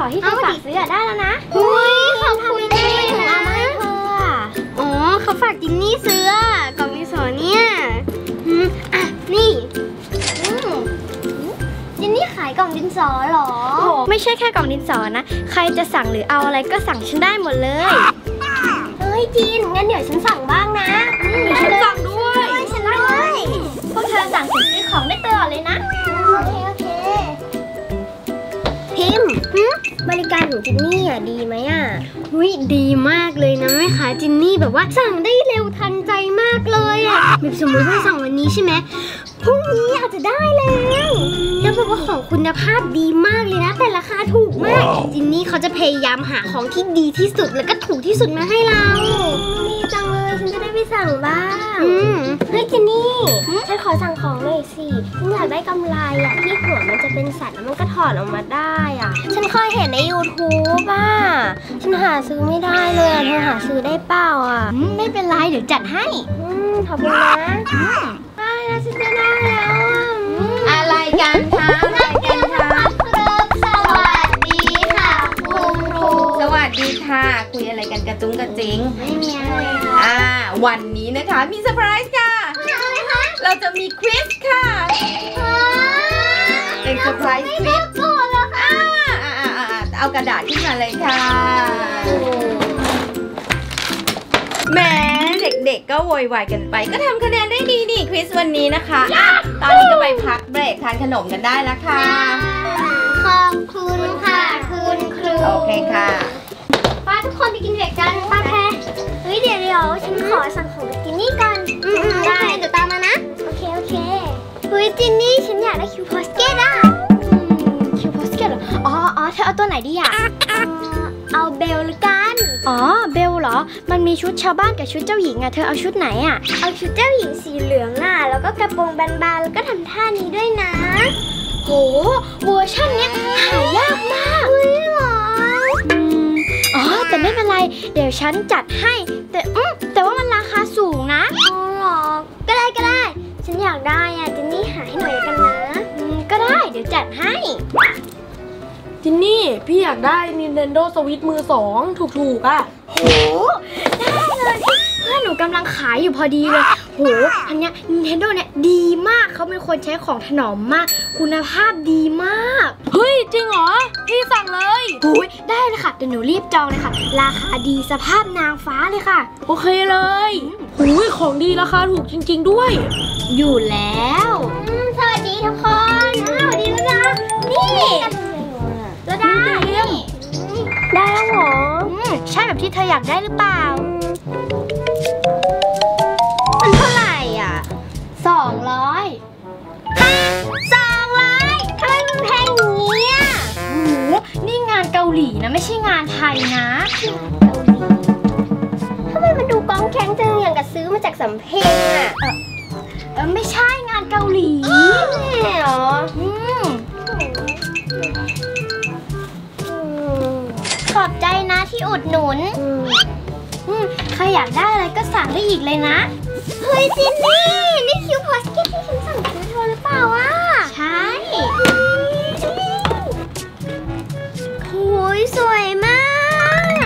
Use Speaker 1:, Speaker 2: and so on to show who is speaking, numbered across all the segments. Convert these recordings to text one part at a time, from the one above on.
Speaker 1: อที่เธอฝากซื้อได้แล้วนะขอบคุณที่ถึงเอามาให้เธออ๋อเขาฝากจินนี่ซื้อกล่องดินสอเนี่ยนี่จินนี่ขายกล่องดินสอหรอไม่ใช่แค่กล่องดินสอนะใครจะสั่งหรือเอาอะไรก็สั่งฉันได้หมดเลยเฮ้ยจินงั้นเดี๋ยวฉันสั่งบ้างนะฉันสั่งด้วยฉันด้วยพวกเธอสั่งซื้อของได้ตลอดเลยนะโอเคพิมพ์บริการของจินนี่อ่ะดีไหมอ่ะดีมากเลยนะแม่ค้าจินนี่แบบว่าสั่งได้เร็วทันใจมากเลยอ่ะแบบสมมติว่าสั่งวันนี้ใช่ไหมพรุ่งนี้อาจจะได้แล้วแบบว่าของคุณภาพดีมากเลยนะแต่ราคาถูกมากจินนี่เขาจะพยายามหาของที่ดีที่สุดแล้วก็ถูกที่สุดมาให้เราดีจังเลยฉันจะได้ไปสั่งบ้างเฮ้ยจินนี่ฉันขอสั่งของหน่อยสิฉันอยากได้กำไลอ่ะที่หัวมันจะเป็นสัตว์แล้วมันก็ถอดออกมาได้อ่ะฉันเคยเห็นใน YouTube อ่ะฉันหาซื้อไม่ได้เลยเธอหาซื้อได้เปล่าอ่ะไม่เป็นไรเดี๋ยวจัดให้ขอบคุณนะได้แล้วฉันจะได้แล้ว
Speaker 2: อะไรกันคะอะไรกันคะ
Speaker 1: สวัสดีค่ะคุณครู
Speaker 2: สวัสดีค่ะคุยอะไรกันกระจุ้งกระจิง
Speaker 1: ไม่มีอะไรค่ะ
Speaker 2: วันนี้นะคะมีเซอร์ไพรส์ค่ะ
Speaker 1: อะไรคะ
Speaker 2: เราจะมีควิสค่ะเป็นเซอร์ไพรส์ควิสเอากระดาษขึ้นมาเลยค่ะแม้เด็กๆก็โวยวายกันไปก็ทำคะแนนได้ดีนี่ควิสวันนี้นะคะตอนนี้ก็ไปพักเบรกทานขนมกันได้แล้วค่ะ
Speaker 1: ขอบคุณค่ะคุณครู
Speaker 2: โอเคค่ะ
Speaker 1: ป้าทุกคนไปกินเบรกกันป้าแพรเฮ้ยเดี๋ยวฉันขอสั่งของไปกินนี่กันได้เดี๋ยวตามมานะโอเคเฮ้ยจินนี่ฉันอยากได้คิวพอสเกตอ่ะคิวพอสเกตเหรออ๋อเธอเอาตัวไหนดีอ่ะเอาเบลหรือกันอ๋อเบลเหรอมันมีชุดชาวบ้านกับชุดเจ้าหญิงอ่ะเธอเอาชุดไหนอ่ะเอาชุดเจ้าหญิงสีเหลืองอ่ะแล้วก็กระโปรงบานๆแล้วก็ทำท่านี้ด้วยนะโหเวอร์ชันเนี้ยหายากมากเฮ้ยหรออ๋อแต่ไม่เป็นไรเดี๋ยวฉันจัดให้แต่ว่ามันราคาสูงนะอ๋อหรอก็ได้ฉันอยากได้อ่ะจินนี่หาให้หน่อยกันนะก็ได้เดี๋ยวจัดให้
Speaker 3: จินนี่พี่อยากได้ Nintendo Switch มือสองถูกๆอ่ะ
Speaker 1: โหได้เลยเพื่อนหนูกำลังขายอยู่พอดีเลยโหอันเนี้ย Nintendo เนี่ยดีมากเขาเป็นคนใช้ของถนอมมากคุณภาพดีมาก
Speaker 3: เฮ้ยจริงเหรอพี่สั่งเลย
Speaker 1: โอ้ยได้เลยค่ะเดี๋ยวหนูรีบจองเลยค่ะราคาดีสภาพนางฟ้าเลยค่ะ
Speaker 3: โอเคเลยโอ้ยของดีราคาถูกจริงๆด้วย
Speaker 1: อยู่แล้วสวัสดีทุกคนสวัสดีแล้วนะนี่แล้วได้แล้วเหรอใช่แบบที่เธออยากได้หรือเปล่ามันเท่าไหร่อ่ะ200ทำไมมันแพงอย่างนี้อ่ะโอ้โหนี่งานเกาหลีนะไม่ใช่งานไทยนะทำไมมันดูก้องแข็งจังอย่างกับซื้อมาจากสำเพ็งอ่ะไม่ใช่งานเกาหลีเหรอขอบใจนะที่อุดหนุนใครอยากได้อะไรก็สั่งได้อีกเลยนะเฮ้ยจินนี่คิวพอสเก็ตที่ฉันสั่งซื้อเธอหรือเปล่าอ่ะใช่โอ้ยสวยมาก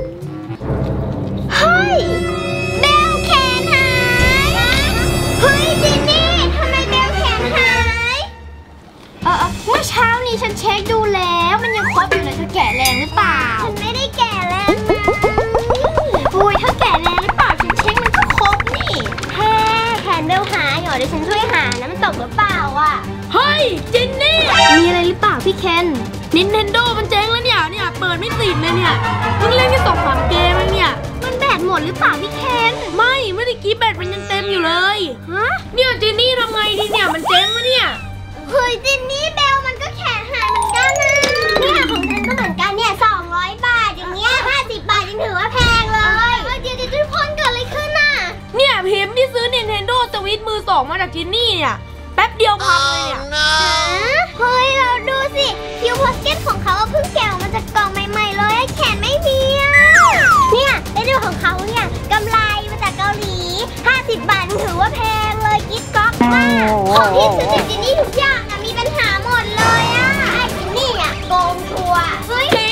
Speaker 1: เฮ้ยเบลแขนหายเฮ้ยจินนี่ทำไมเบลแขนหายเมื่อเช้านี้ฉันเช็คดูแล้วมันยังครบอยู่เลยเธอแกะแรงหรือเปล่าฉันไม่ได้แกะแรงอุ้ยเธอแกะแรงหรือเปล่าฉันเช็คมันก็ครบนี่แขนเบลหายเหรอเดี๋ยวฉันช่วยหานะมันตกหรือเปล่าอ่ะ
Speaker 3: เฮ้ยจินนี่
Speaker 1: มีอะไรหรือเปล่าพี่เคน
Speaker 3: Nintendo มันเจ๊งแล้วเนี่ยเปิดไม่ติดเลยเนี่ยเพิ่งเล่นแค่2-3 เกมเองเนี่ย
Speaker 1: มันแบตหมดหรือเปล่าพี่เคน
Speaker 3: ไม่ได้กี้แบตมันยังเต็มอยู่เลยเนี่ยจินนี่ทำไงดีเนี่ยมันเจ๊งแล้วเนี่ย
Speaker 1: เฮ้ยจินนี่เบลมันก็แขนหายเหมือนกันนะเนี่ยของฉันก็เหมือนกันเนี่ย200 บาทอย่างเงี้ย50 บาทยังถือว่าแพงเลยเดี๋ยวทุกคนเกิดอะไรขึ้นน่ะ
Speaker 3: เนี่ยพิมพ์ที่ซื้อ Nintendo Switch มือสองมาจากจินนี่เนี่ยแป๊บเดียวพังเลยเนี่ย
Speaker 1: เฮ้ยเราดูสิคิวพอสเก็ตของเขาเพิ่งแกะออกมาจากกล่องใหม่ๆเลยแขนไม่มีเนี่ยได้ดูของเขาเนี่ยกำไรมาจากเกาหลี50 บาทถือว่าแพงเลยกิ๊กก๊อกมากของที่ซื้อจากจินนี่ทุกอย่างมีปัญหาหมดเลยไอ้จินนี่โกงชัวร์เฮ้ย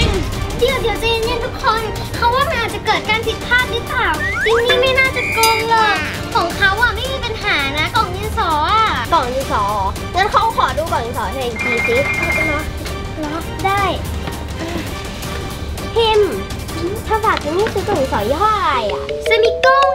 Speaker 1: จะโกงหรอกของเขาอ่ะไม่มีปัญหานะกล่องดินสออ่ะกล่องดินสองั้นเขาขอดูกล่องดินสอเธออีกทีสิเนาะได้พิมพ์ถ้าฝากจะนี่ซื้อกล่องดินสอยี่ห้ออะไรอ่ะเซมิโก้